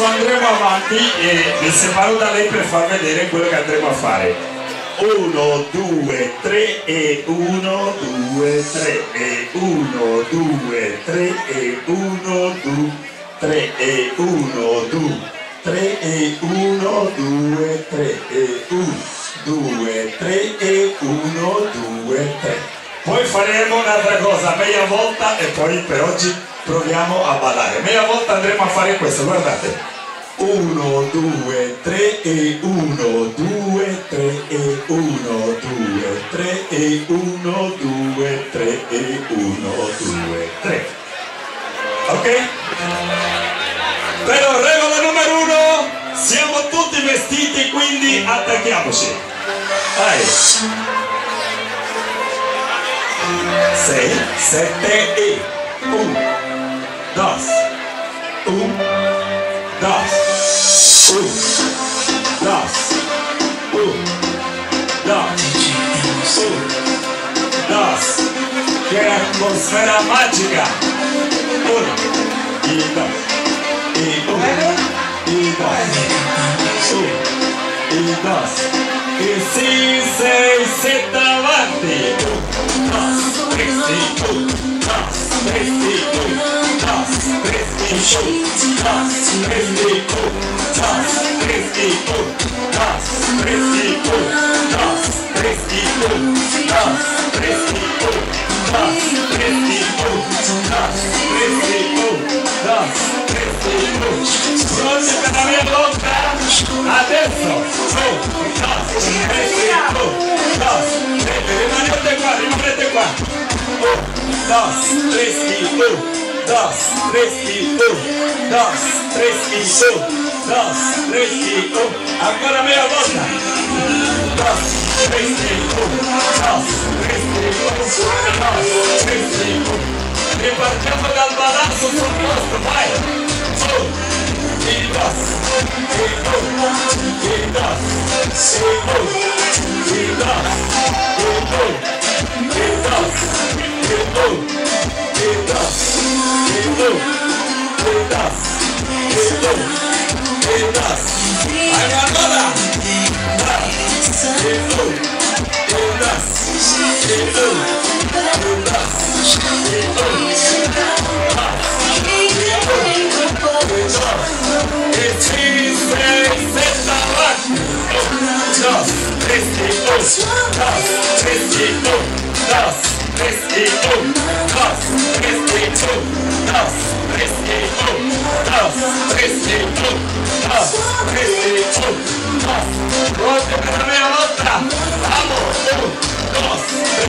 andremo avanti e mi separo da lei per far vedere quello che andremo a fare. 1, 2, 3 e 1, 2, 3 e 1, 2, 3 e 1, 2, 3 e 1, 2, 3 e 1, 2, 3 e 1, 2, 3 e 1, 2, 3. Poi faremo un'altra cosa, media volta e poi per oggi proviamo a ballare. Media volta andremo a fare questo, guardate. 1, 2, 3 e 1, 2, 3 e 1, 2, 3 e 1, 2, 3 e 1, 2, 3. Ok? Però regola numero 1, siamo tutti vestiti, quindi attacchiamoci. Vai. 6, 7 e 1, 2, 1, 2. 1, 2, 1, 2, 2. Che atmosfera magica! 1, 2, 1, 2, e 6, 6, 7 avanti! 1, 2, 3, 1, 2, 3, 1, 2, 3, pronti per la mia volta? Adesso! 1, 2, 3, rimanete qua, rimanete qua! 1, 2, 3, 1, 2, 3, 1, 2, 3, 1, 2, 3, 1, ancora media volta! 2, 3, 1, 2, 3, 1, ripartiamo dal balanzo sul posto, vai! 1, e 2, e 1, e 2, e 2, pronti per la mia volta? Vamos! 1, 2,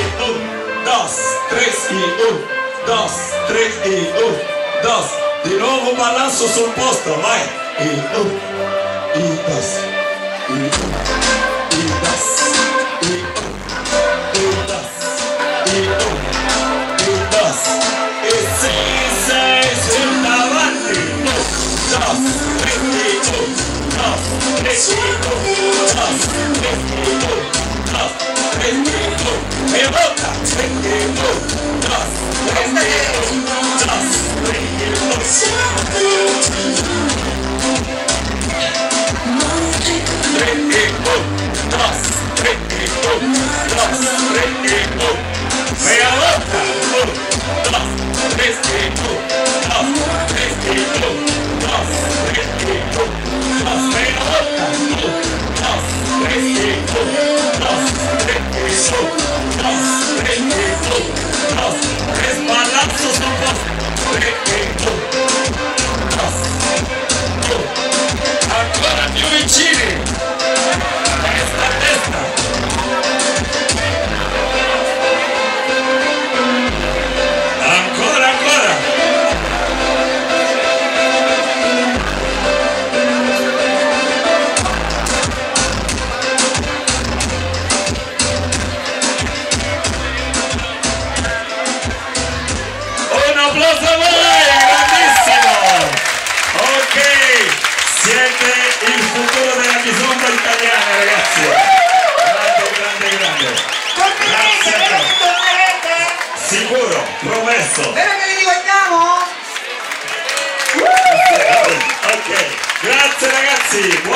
3, 1, 2, 3, 1, 2. Di nuovo balanzo sul posto, vai! E 1, e 2, e 1, e 2, e 1, e 6, 6, 7 avanti! 1, 2, 3, 1, 2, 3, 1, 2, e volta! 3, 1, 2, 3, ancora più vicini, testa a testa, ancora, un applauso a voi, grandissimo! Ok, siete il futuro della Bisonda italiana, ragazzi. Grande. Complimenti, vero che tornerete? Sicuro, promesso. Vero che li ricordiamo? Ok. ragazzi, buon